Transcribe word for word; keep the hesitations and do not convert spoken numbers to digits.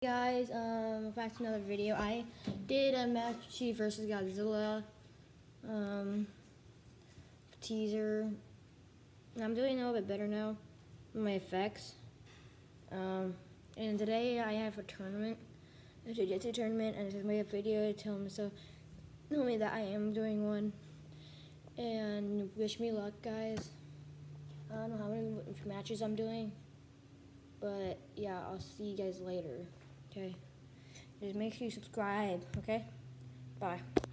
Guys, um, back to another video. I did a Master Chief versus Godzilla um, teaser. I'm doing a little bit better now with my effects. Um, and today I have a tournament, a jiu-jitsu tournament, and I just made a video to tell me so, tell me that I am doing one. And wish me luck, guys. I don't know how many matches I'm doing, but yeah, I'll see you guys later. Okay, just make sure you subscribe, okay? Bye.